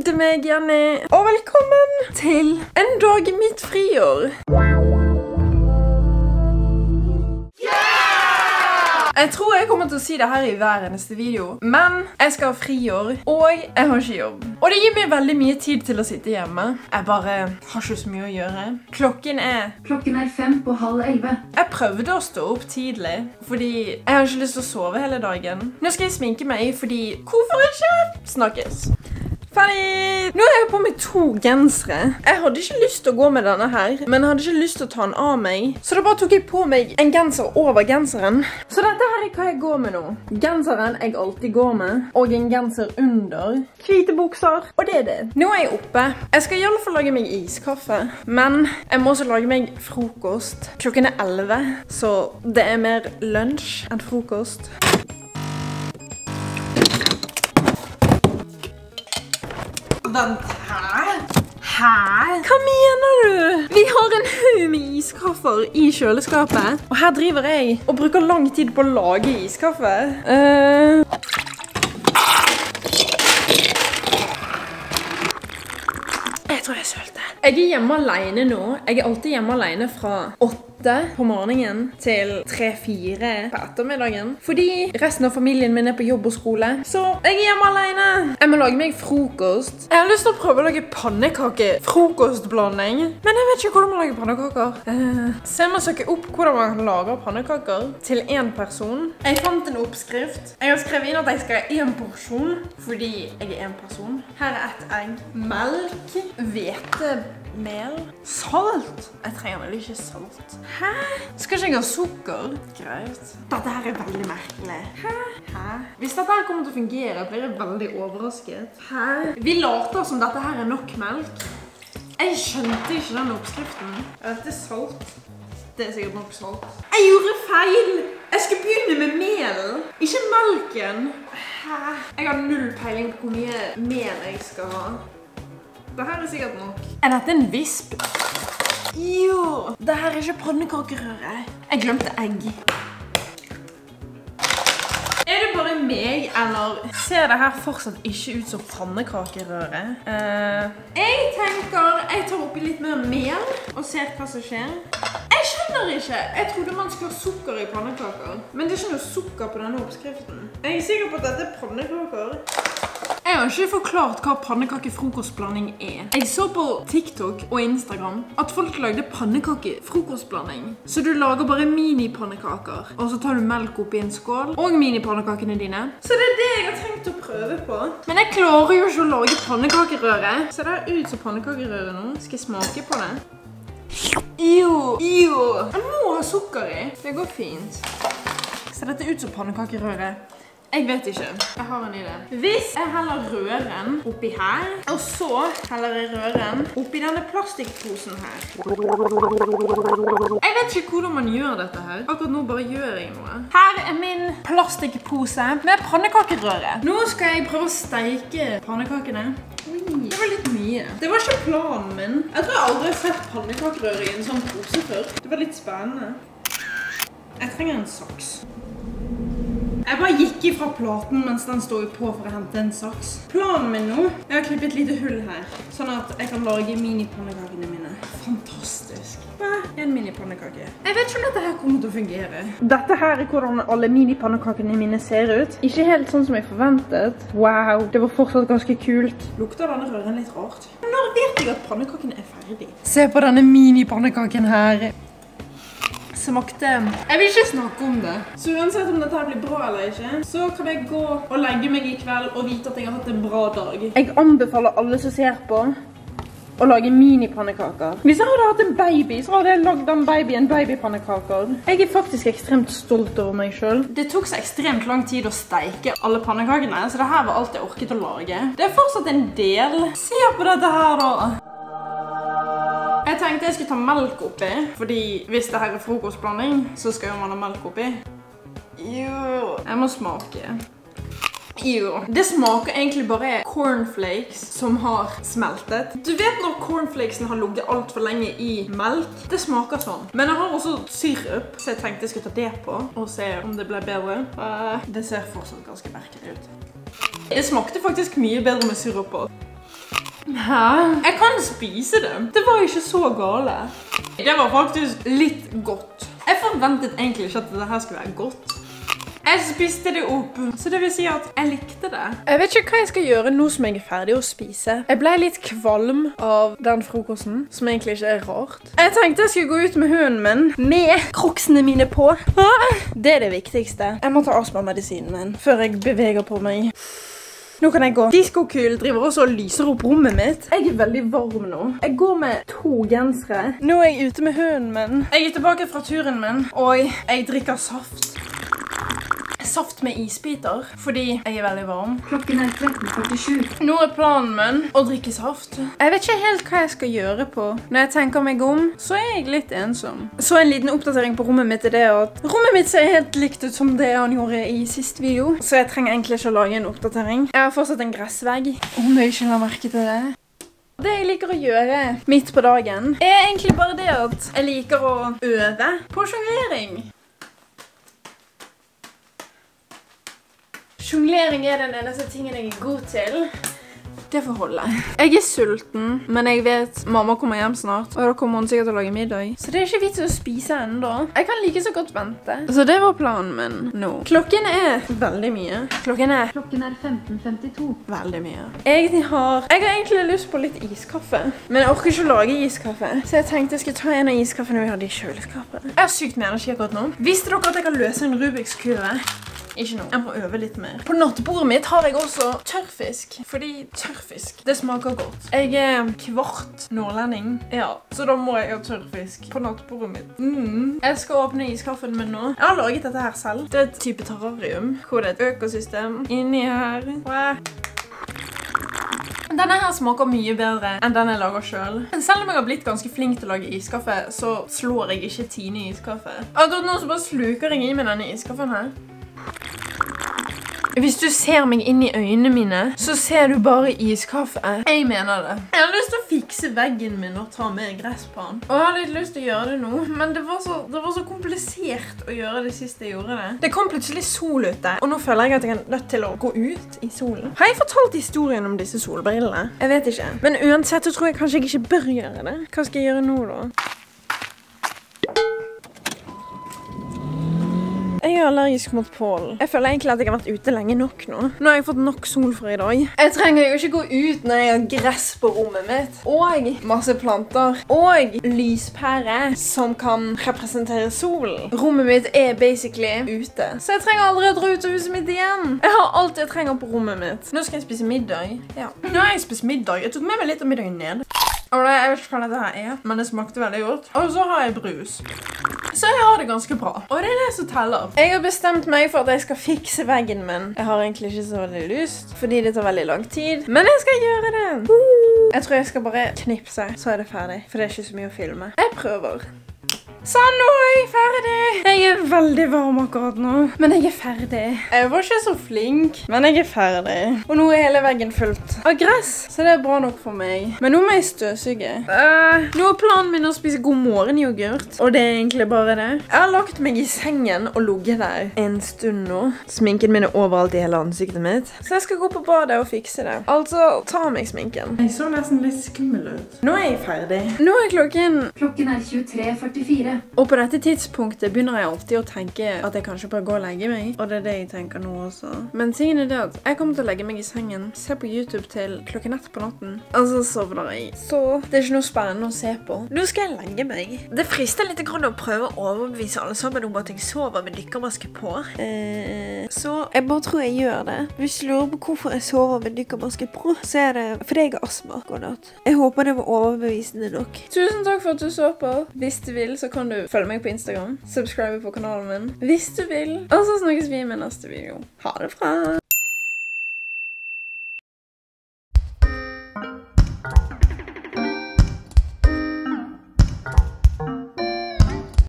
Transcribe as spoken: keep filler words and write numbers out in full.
Det er meg, Jenny, og velkommen til en dag i mitt friår. Jeg tror jeg kommer til å si det her i hver eneste video, men jeg skal ha friår, og jeg har ikke jobb. Og det gir meg veldig mye tid til å sitte hjemme. Jeg bare har ikke så mye å gjøre. Klokken er... Klokken er fem på halv elleve. Jeg prøvde å stå opp tidlig, fordi jeg har ikke lyst til å sove hele dagen. Nå skal jeg sminke meg, fordi hvorfor ikke snakkes? Ferdig! Nå har jeg på meg to gensere. Jeg hadde ikke lyst til å gå med denne her, men jeg hadde ikke lyst til å ta den av meg. Så da bare tok jeg på meg en genser over genseren. Så dette her er hva jeg går med nå. Genseren jeg alltid går med, og en genser under. Hvite bukser, og det er det. Nå er jeg oppe. Jeg skal i alle fall lage meg iskaffe, men jeg må også lage meg frokost. Klokken er elleve, så det er mer lunsj enn frokost. Vent, hæ? Hæ? Hva mener du? Vi har en haug med iskaffer i kjøleskapet, og her driver jeg og bruker lang tid på å lage iskaffe. Uh... Jeg tror jeg sølte. Jeg er hjemme alene nå. Jeg er alltid hjemme alene fra åtte på morgenen til tre fire på ettermiddagen. Fordi resten av familien min er på jobb og skole. Så jeg er hjemme alene. Jeg må lage meg frokost. Jeg har lyst til å prøve å lage pannekake frokostblanding. Men jeg vet ikke hvordan man lager pannekaker. Uh, så jeg må søke opp hvordan man kan lage pannekaker til en person. Jeg fant en oppskrift. Jeg har skrevet inn at jeg skal ha en porsjon, fordi jeg er en person. Her er et egg. Melk. Hvetemel. Salt. Jeg trenger vel ikke salt. Hæ? Skal ikke jeg ha sukker? Greit. Dette her er veldig merkelig. Hæ? Hæ? Hvis dette her kommer til å fungere, blir jeg veldig overrasket. Hæ? Vi later som dette her er nok melk. Jeg skjønte ikke den oppskriften. Er dette salt? Det er sikkert nok salt. Jeg gjorde feil! Jeg skal begynne med mel, ikke melken. Hæ? Jeg har null peiling på hvor mye mel jeg skal ha. Dette er sikkert nok. Er dette en visp? Jo, dette er ikke pannekakerøre. Jeg glemte egg. Er det bare meg, eller ser det her fortsatt ikke ut som pannekakerøre? Uh, jeg tenker jeg tar oppi litt mer mel og ser hva som skjer. Jeg skjønner ikke. Jeg trodde man skulle ha sukker i pannekaker. Men det er ikke noe sukker på denne oppskriften. Jeg er sikker på at dette er pannekaker. Jeg har ikke forklart hva pannekakefrokostblanding er. Jeg så på TikTok og Instagram at folk lagde pannekakefrokostblanding. Så du lager bare mini-pannekaker, og så tar du melk oppi en skål, og mini-pannekakene dine. Så det er det jeg har tenkt å prøve på. Men jeg klarer jo ikke å lage pannekakerøre. Ser det ut som pannekakerøre nå? Skal jeg smake på det? Jo, jo. Jeg må ha sukker i. Det går fint. Ser dette ut som pannekakerøre? Jeg vet ikke. Jeg har en idé. Hvis jeg heller røren oppi her, og så heller jeg røren oppi denne plastikkposen her. Jeg vet ikke hvordan man gjør dette her. Akkurat nå bare gjør jeg noe. Her er min plastikkpose med pannekakerøre. Nå skal jeg prøve å steike pannekakene. Oi, det var litt mye. Det var ikke planen min. Jeg tror jeg aldri har sett pannekakerøre i en sånn pose før. Det var litt spennende. Jeg trenger en saks. Jeg bare gikk ifra platen mens den stod på for å hente en saks. Planen min nå, jeg har klippet et lite hull her, sånn at jeg kan lage mini-pannekakene mine. Fantastisk. Hva? En mini-pannekake. Jeg vet ikke om dette her kommer til å fungere. Dette her er hvordan alle mini-pannekakene mine ser ut. Ikke helt sånn som jeg forventet. Wow, det var fortsatt ganske kult. Lukter denne røren litt rart? Når vet jeg at pannekakene er ferdig? Se på denne mini-pannekaken her. Smakte. Jeg vil ikke snakke om det. Så uansett om dette blir bra eller ikke, så kan jeg gå og legge meg i kveld og vite at jeg har hatt en bra dag. Jeg anbefaler alle som ser på å lage mini-pannekaker. Hvis jeg hadde hatt en baby, så hadde jeg lagd den babyen babypannekaker. Jeg er faktisk ekstremt stolt over meg selv. Det tok så ekstremt lang tid å steike alle pannekakene, så det her var alt jeg orket å lage. Det er fortsatt en del. Se på dette her da. Jeg tenkte jeg skulle ta melk oppi, fordi hvis det her er frokostblanding, så skal jo man ha melk oppi. Jo, jeg må smake. Jo, det smaker egentlig bare cornflakes som har smeltet. Du vet når cornflakesen har ligget alt for lenge i melk? Det smaker sånn. Men jeg har også syrup, så jeg tenkte jeg skulle ta det på og se om det ble bedre. Det ser fortsatt ganske merkelig ut. Det smakte faktisk mye bedre med syrup på. Hæ? Jeg kan spise det. Det var ikke så gale. Det var faktisk litt godt. Jeg forventet egentlig ikke at dette skulle være godt. Jeg spiste det opp, så det vil si at jeg likte det. Jeg vet ikke hva jeg skal gjøre nå som jeg er ferdig å spise. Jeg ble litt kvalm av den frokosten, som egentlig ikke er rart. Jeg tenkte jeg skulle gå ut med hunden min, med kroksene mine på. Det er det viktigste. Jeg må ta astma-medisinen min, før jeg beveger på meg. Nå kan jeg gå. Diskokul driver også og lyser opp rommet mitt. Jeg er veldig varm nå. Jeg går med to gensere. Nå er jeg ute med hunden min. Jeg er tilbake fra turen min, og jeg drikker saft. Saft med isbiter, fordi jeg er veldig varm. Klokken er tretten førtisju. Nå er planen min å drikke saft. Jeg vet ikke helt hva jeg skal gjøre på. Når jeg tenker meg om, så er jeg litt ensom. Så en liten oppdatering på rommet mitt er det at rommet mitt ser helt likt ut som det han gjorde i siste video. Så jeg trenger egentlig ikke å lage en oppdatering. Jeg har fortsatt en gressvegg, om du ikke la merke til det. Det jeg liker å gjøre midt på dagen er egentlig bare det at jeg liker å øve på jonglering. Jonglering er den eneste tingen jeg er god til. Det får holde. Jeg er sulten, men jeg vet mamma kommer hjem snart, og da kommer hun sikkert til å lage middag. Så det er ikke vits å spise enda. Jeg kan like så godt vente. Så det var planen min nå. Klokken er veldig mye. Klokken er... Klokken er femten femtito. Veldig mye. Jeg har... Jeg har egentlig lyst på litt iskaffe, men jeg orker ikke å lage iskaffe. Så jeg tenkte jeg skulle ta en av iskaffene vi hadde i kjøleskapet. Jeg har sykt med energi akkurat nå. Visste dere at jeg kan løse en Rubiks kube? Ikke noe. Jeg må øve litt mer. På nattbordet mitt har jeg også tørrfisk. Fordi tørrfisk, det smaker godt. Jeg er kvart nordlending. Ja, så da må jeg ha tørrfisk på nattbordet mitt. Mm. Jeg skal åpne iskaffen min nå. Jeg har laget dette her selv. Det er et type terrarium, hvor det er et økosystem inni her. Denne her smaker mye bedre enn den jeg lager selv. Selv om jeg har blitt ganske flink til å lage iskaffe, så slår jeg ikke Tine i iskaffe. Akkurat nå så bare sluker jeg i med denne iskaffen her. Hvis du ser meg inn i øynene mine, så ser du bare iskaffe. Jeg mener det. Jeg har lyst til å fikse veggen min og ta med gress på den. Og jeg har litt lyst til å gjøre det nå, men det var så, det var så komplisert å gjøre det siste jeg gjorde det. Det kom plutselig sol ute, og nå føler jeg at jeg er nødt til å gå ut i solen. Har jeg fortalt historien om disse solbrillene? Jeg vet ikke. Men uansett så tror jeg kanskje jeg ikke bør gjøre det. Hva skal jeg gjøre nå da? Jeg er allergisk mot pollen. Jeg føler egentlig at jeg har vært ute lenge nok nå. Nå har jeg fått nok sol for i dag. Jeg trenger jo ikke gå ut når jeg har gress på rommet mitt. Og masse planter. Og lyspære som kan representere solen. Rommet mitt er basically ute. Så jeg trenger aldri å dra ut av huset mitt igjen. Jeg har alt jeg trenger på rommet mitt. Nå skal jeg spise middag. Ja. Nå har jeg spist middag. Jeg tok med meg litt av middagen ned. Og det, jeg vet ikke hva dette her er, men det smakte veldig godt. Og så har jeg brus. Så jeg har det ganske bra. Og det er det som teller. Jeg har bestemt meg for at jeg skal fikse veggen min. Jeg har egentlig ikke så veldig lyst, fordi det tar veldig lang tid. Men jeg skal gjøre det. Jeg tror jeg skal bare knipse, så er det ferdig. For det er ikke så mye å filme. Jeg prøver. Sånn, nå er jeg ferdig. Jeg er veldig varm akkurat nå, men jeg er ferdig. Jeg var ikke så flink, men jeg er ferdig. Og nå er hele veggen fullt av gress, så det er bra nok for meg. Men nå må jeg støvsuge. Uh, nå er planen min å spise god morgen-yoghurt, og det er egentlig bare det. Jeg har lagt meg i sengen og ligget der en stund nå. Sminken min er overalt i hele ansiktet mitt, så jeg skal gå på badet og fikse det. Altså, ta meg sminken. Jeg så nesten litt skummel ut. Nå er jeg ferdig. Nå er klokken... Klokken er tjuetre førtifire. Og på dette tidspunktet begynner jeg alltid å tenke at jeg kanskje bare går og legger meg. Og det er det jeg tenker nå også. Men tingen er det at jeg kommer til å legge meg i sengen, se på YouTube til klokken ett på natten, og så sovner jeg. Så det er ikke noe spennende å se på. Nå skal jeg legge meg. Det frister litt grann å prøve å overbevise alle sammen om at jeg sover med dykkermaske på. Eh, så jeg bare tror jeg gjør det. Hvis du lurer på hvorfor jeg sover med dykkermaske på, så er det fordi jeg har astma. God natt. Jeg håper det var overbevisende nok. Tusen takk for at du så på. Hvis du vil, så kan du følge meg på Instagram, subscribe på kanalen min hvis du vil, og så snakkes vi med neste video. Ha det bra!